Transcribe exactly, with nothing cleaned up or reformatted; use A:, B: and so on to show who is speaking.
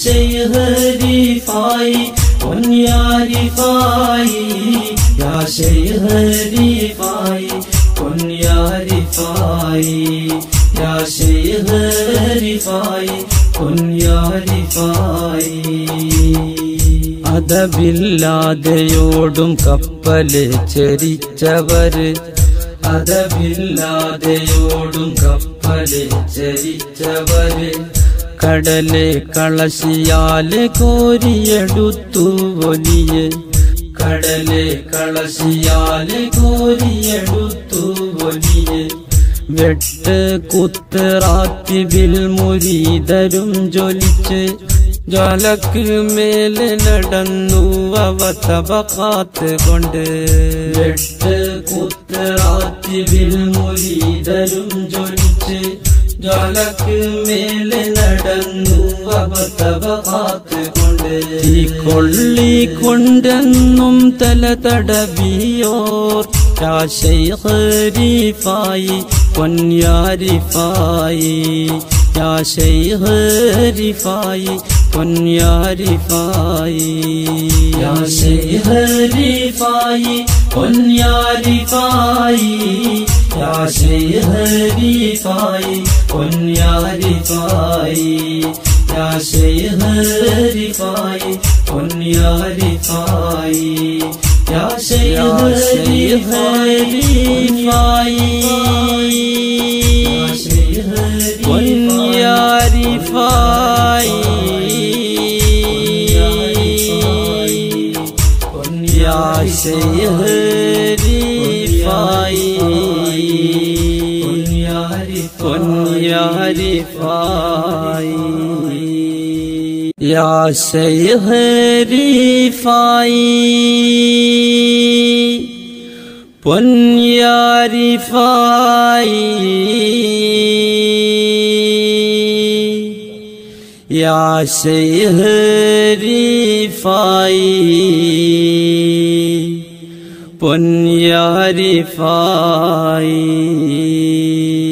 A: شيخ رفاعي يا رفاعي يا شيخ رفاعي يا رفاعي يا شيخ رفاعي يا رفاعي അതബില്ലാതെയോടും കപ്പല് ചരിച്ചവര് അതബില്ലാതെയോടും കപ്പല് ചരിച്ചവര് കടലെ കളശിയാലെ കോരിയെടുത്തു വലിയ കടലെ കളശിയാലെ കോരിയെടുത്തു വലിയ വെട്ട് കുത്ത് റാത്തിബിൽ മുരീദരും ജ്വലിച്ച് ജ്വാലക്ക് മേലെ നടന്നു അവ തബഖാത്ത് കൊണ്ട് വെട്ട് കുത്ത് റാത്തിബിൽ മുരീദരും ജ്വലിച്ച് ജ്വാലക്ക് മേലെ നടന്നു അവ തബഖാത്ത് കൊണ്ട് ഈ കൊള്ളിക്കൊണ്ടെന്നും തല തടവിയോർ യാ ശൈഖ് റിഫായി യാ റിഫായി യാ ശൈഖ് റിഫായി യാ റിഫായി യാ ശൈഖ് റിഫായി യാ റിഫായി യാ ശൈഖ് റിഫായി യാ റിഫായി യാ ശൈഖ് റിഫായി യാ റിഫായി യാ ശൈഖ് റിഫായി യാ റിഫായി യാ ശൈഖ് റിഫായി യാ റിഫായി യാ ശൈഖ് റിഫായി യാ റിഫായി യാ ശൈഖ് റിഫായി യാ റിഫായി